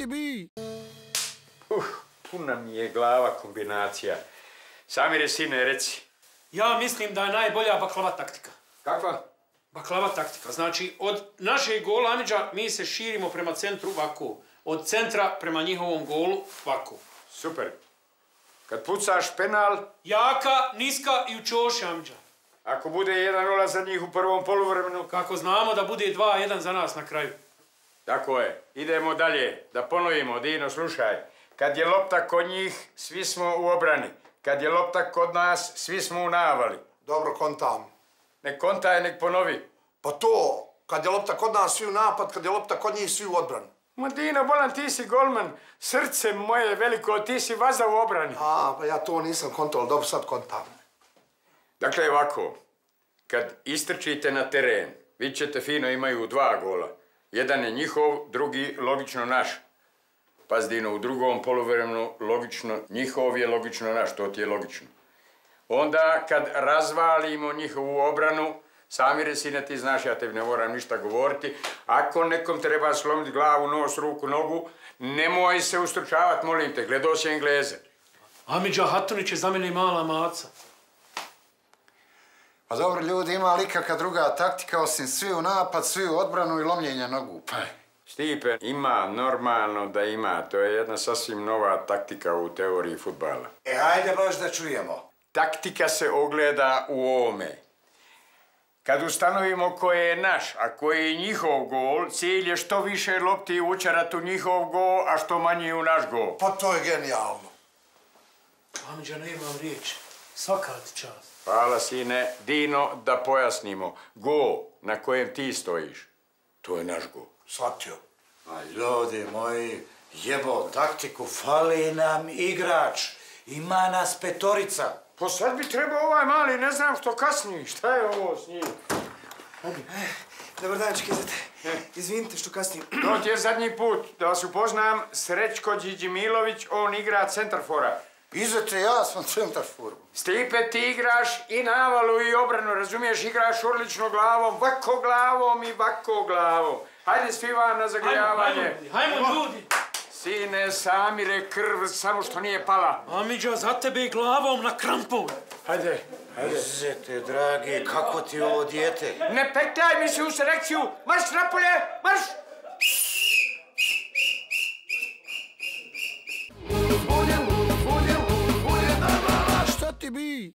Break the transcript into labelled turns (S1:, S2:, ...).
S1: bi?
S2: Puna mi je glava kombinacija. Samire, sine, reci.
S3: Ja mislim da je najbolja baklava taktika.
S2: Kakva?
S3: Baklava taktika. Znači, od našeg gola, Amidža, mi se širimo prema centru ovako. Od centra prema njihovom golu ovako.
S2: Super. Kad pucaš penal...
S3: Jaka, niska i u čoši, Amidža.
S2: Ako bude 1-0 za njih u prvom poluvremenu...
S3: Kako znamo da bude 2-1 za nas na kraju.
S2: Tako je. Idemo dalje. Da ponovimo. Dino, slušaj. Kad je lopta kod njih, svi smo u obrani. Kad je lopta kod nas, svi smo u navali.
S4: Dobro, kontam.
S2: Nek kontaj, nek ponovi.
S4: Pa to, kad je lopta kod nas, svi u napad, kad je lopta kod njih, svi u odbranu.
S2: Ma Dino, bolan, ti si golman. Srce moje veliko, ti si vaza u obrani.
S4: Pa ja to nisam kontal, dobro, sad kontam.
S2: Dakle, ovako. Kad istrčite na teren, vidjet ćete fino imaju 2 gola. Jedan je njihov, drugi logično naš. Pazi, Dino, u drugom poluvremenu logično njihov je logično naš, to ti je logično. Onda kad razvalimo njihovu obranu, Samire, sine, ti znaš, ja tebi ne moram ništa govoriti, ako nekom treba slomiti glavu, nos, ruku, nogu, nemoj se ustručavati, molim te, gledao si Engleze.
S3: Amidža Hatunić je za mene mala maca.
S5: Pa dobro, ljudi, ima li kakva druga taktika osim svi u napad, svi u odbranu i lomljenja nogu? Pa.
S2: Stipe, ima, normalno da ima. To je jedna sasvim nova taktika u teoriji fudbala.
S5: Ajde baš da čujemo.
S2: Taktika se ogleda u ovome. Kad ustanovimo ko je naš, a koji je njihov gol, cilj je što više lopti učarati u njihov gol, a što manje u naš gol.
S4: Pa to je genijalno.
S3: Amidža, nemam riječ. Svaka ti čast.
S2: Hvala, sine. Dino, da pojasnimo. Gol na kojem ti stojiš, to je naš gol.
S4: Shvatio.
S5: A ljudi moji, jebo taktiku, fali nam igrač. Ima nas 5.
S2: Pa sad bi trebao ovaj mali, ne znam što kasni. Šta je ovo s njim?
S6: Dobar dan, čekajte. Izvinite što kasnim.
S2: To ti je zadnji put. Da vas upoznam, Srećko Điđimilović, on igra centarfora.
S5: Izvete, ja sam centarfor.
S2: Stipe, ti igraš i navalu i obranu, razumiješ? Igraš odlično glavom, vako glavom i vako glavom. Hajde svi vam na zagrijavanje.
S3: Hajmo, ljudi.
S2: Sine, Samire, krv, samo što nije pala.
S3: Amidža, za tebe i glavom na krampove.
S2: Hajde.
S5: Izvete, dragi, kako ti ovo dijete?
S2: Ne petljaj mi se u selekciju. Marš napolje, marš!
S1: Šta ti bi?